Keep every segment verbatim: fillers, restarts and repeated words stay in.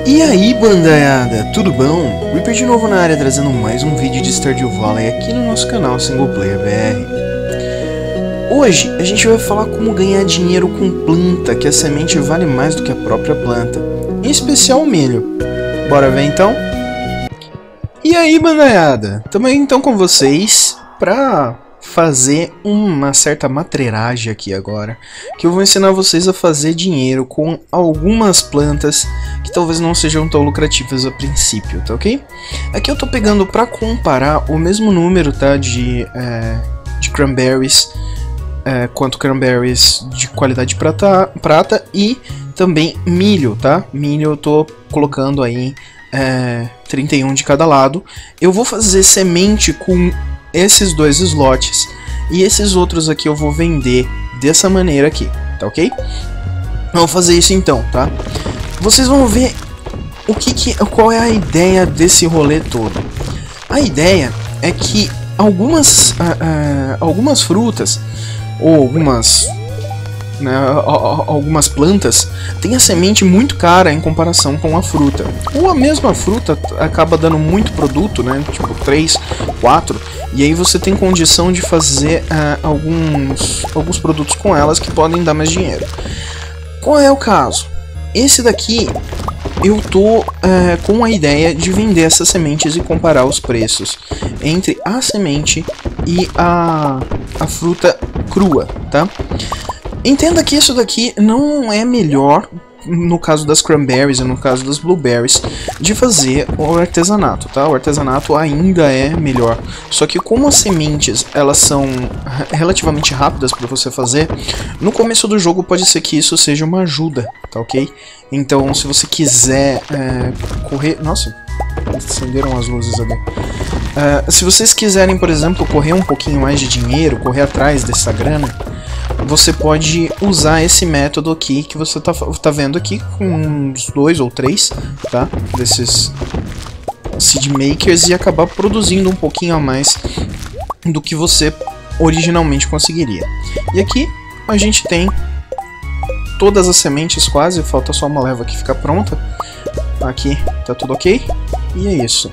E aí, bandaiada, tudo bom? Reaper de novo na área, trazendo mais um vídeo de Stardew Valley aqui no nosso canal Single Player B R. Hoje a gente vai falar como ganhar dinheiro com planta, que a semente vale mais do que a própria planta, em especial o milho. Bora ver então? E aí, bandaiada, também então com vocês pra fazer uma certa matreiragem aqui agora, que eu vou ensinar vocês a fazer dinheiro com algumas plantas que talvez não sejam tão lucrativas a princípio, tá ok? Aqui eu tô pegando para comparar o mesmo número, tá, de, é, de cranberries, é, quanto cranberries de qualidade prata, prata e também milho, tá? Milho eu tô colocando aí é, trinta e um de cada lado. Eu vou fazer semente com esses dois slots e esses outros aqui eu vou vender dessa maneira aqui, tá ok? Vamos fazer isso então, tá? Vocês vão ver o que que, qual é a ideia desse rolê todo. A ideia é que algumas, uh, uh, algumas frutas ou algumas, né, algumas plantas têm a semente muito cara em comparação com a fruta. Ou a mesma fruta acaba dando muito produto, né, tipo três, quatro, e aí você tem condição de fazer uh, alguns, alguns produtos com elas que podem dar mais dinheiro. Qual é o caso? Esse daqui eu tô uh, com a ideia de vender essas sementes e comparar os preços entre a semente e a, a fruta crua, tá? Entenda que isso daqui não é melhor, no caso das cranberries e no caso das blueberries, de fazer o artesanato, tá? O artesanato ainda é melhor. Só que como as sementes, elas são relativamente rápidas para você fazer, no começo do jogo pode ser que isso seja uma ajuda, tá ok? Então, se você quiser é, correr... Nossa, acenderam as luzes ali. Uh, se vocês quiserem, por exemplo, correr um pouquinho mais de dinheiro, correr atrás dessa grana, você pode usar esse método aqui que você tá, tá vendo aqui, com uns dois ou três, tá? Desses seed makers, e acabar produzindo um pouquinho a mais do que você originalmente conseguiria. E aqui a gente tem todas as sementes quase, falta só uma leva que fica pronta. Aqui tá tudo ok, e é isso.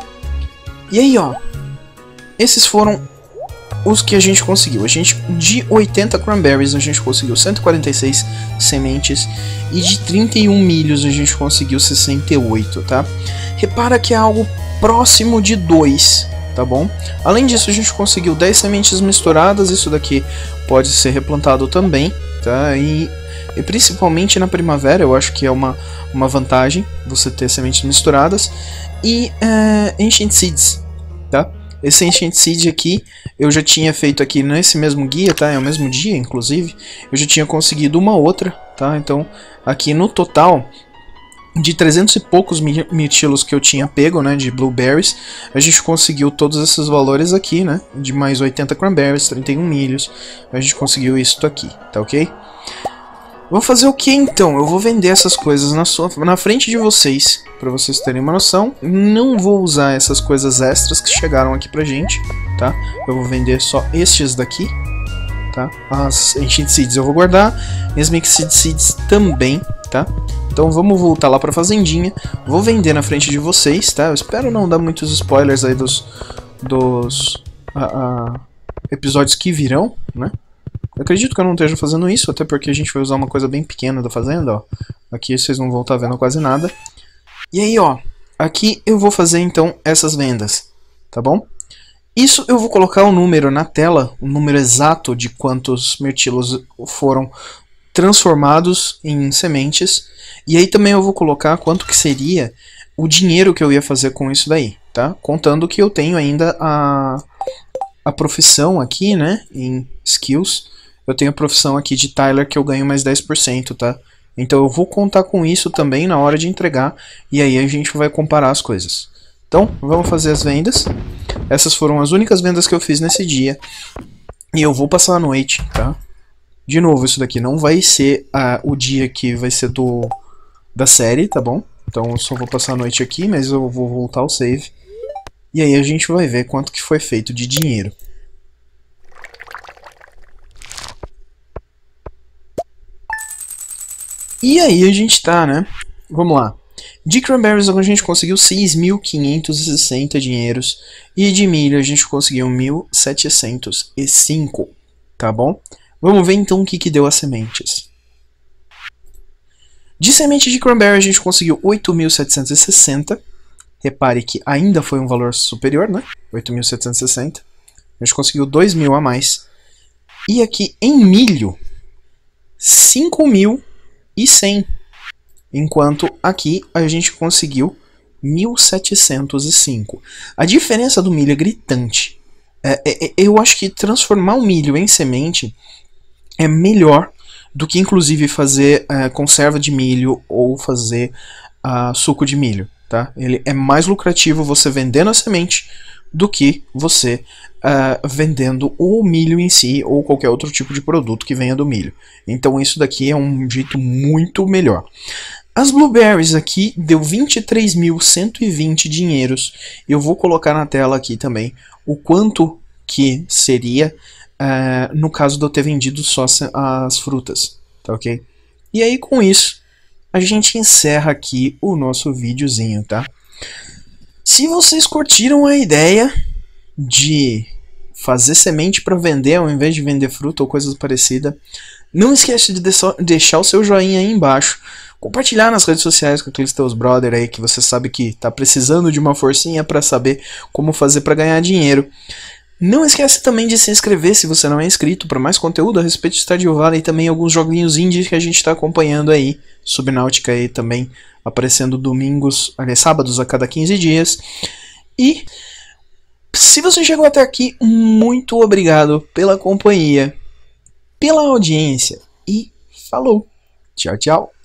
E aí, ó, esses foram os que a gente conseguiu. A gente, de oitenta cranberries, a gente conseguiu cento e quarenta e seis sementes, e de trinta e um milhos a gente conseguiu sessenta e oito, tá? Repara que é algo próximo de dois, tá bom? Além disso, a gente conseguiu dez sementes misturadas, isso daqui pode ser replantado também, tá? E, e principalmente na primavera, eu acho que é uma, uma vantagem você ter sementes misturadas. E uh, Ancient Seeds, tá? Esse Ancient Seed aqui, eu já tinha feito aqui nesse mesmo guia, tá? É o mesmo dia, inclusive. Eu já tinha conseguido uma outra, tá? Então, aqui no total, de trezentos e poucos mirtilos que eu tinha pego, né? De blueberries, a gente conseguiu todos esses valores aqui, né? De mais oitenta cranberries, trinta e um milhos. A gente conseguiu isso aqui, tá ok? Vou fazer o que então? Eu vou vender essas coisas na, sua, na frente de vocês, para vocês terem uma noção. Não vou usar essas coisas extras que chegaram aqui pra gente, tá? Eu vou vender só estes daqui, tá? As Ancient Seeds eu vou guardar, as Mixed Seeds também, tá? Então vamos voltar lá pra fazendinha, vou vender na frente de vocês, tá? Eu espero não dar muitos spoilers aí dos, dos a, a, episódios que virão, né? Eu acredito que eu não esteja fazendo isso, até porque a gente vai usar uma coisa bem pequena da fazenda, ó. Aqui vocês não vão estar vendo quase nada. E aí, ó, aqui eu vou fazer então essas vendas, tá bom? Isso eu vou colocar o número na tela, o número exato de quantos mirtilos foram transformados em sementes. E aí também eu vou colocar quanto que seria o dinheiro que eu ia fazer com isso daí, tá? Contando que eu tenho ainda a, a profissão aqui, né, em skills. Eu tenho a profissão aqui de Tyler que eu ganho mais dez por cento, tá? Então eu vou contar com isso também na hora de entregar, e aí a gente vai comparar as coisas. Então, vamos fazer as vendas. Essas foram as únicas vendas que eu fiz nesse dia. E eu vou passar a noite, tá? De novo, isso daqui não vai ser uh, o dia que vai ser do da série, tá bom? Então eu só vou passar a noite aqui, mas eu vou voltar ao save. E aí a gente vai ver quanto que foi feito de dinheiro. E aí a gente tá, né? Vamos lá. De cranberries a gente conseguiu seis mil quinhentos e sessenta dinheiros e de milho a gente conseguiu mil setecentos e cinco, tá bom? Vamos ver então o que, que deu as sementes. De semente de cranberry a gente conseguiu oito mil setecentos e sessenta. Repare que ainda foi um valor superior, né? oito mil setecentos e sessenta. A gente conseguiu dois mil a mais. E aqui em milho, cinco mil e cem. Enquanto aqui a gente conseguiu mil setecentos e cinco. A diferença do milho é gritante. É, é, eu acho que transformar o milho em semente é melhor do que inclusive fazer uh, conserva de milho ou fazer uh, suco de milho. Tá? Ele é mais lucrativo você vendendo a semente do que você uh, vendendo o milho em si ou qualquer outro tipo de produto que venha do milho. Então isso daqui é um jeito muito melhor. As blueberries aqui deu vinte e três mil cento e vinte dinheiros. Eu vou colocar na tela aqui também o quanto que seria uh, no caso de eu ter vendido só as frutas. Tá, ok? E aí com isso a gente encerra aqui o nosso videozinho, tá? Se vocês curtiram a ideia de fazer semente para vender ao invés de vender fruta ou coisas parecidas, não esquece de deixar o seu joinha aí embaixo, compartilhar nas redes sociais com aqueles teus brother aí que você sabe que tá precisando de uma forcinha para saber como fazer para ganhar dinheiro. Não esquece também de se inscrever se você não é inscrito para mais conteúdo a respeito de Stardew Valley e também alguns joguinhos indie que a gente está acompanhando aí. Subnáutica aí também aparecendo domingos, aliás, sábados a cada quinze dias. E se você chegou até aqui, muito obrigado pela companhia, pela audiência e falou. Tchau, tchau.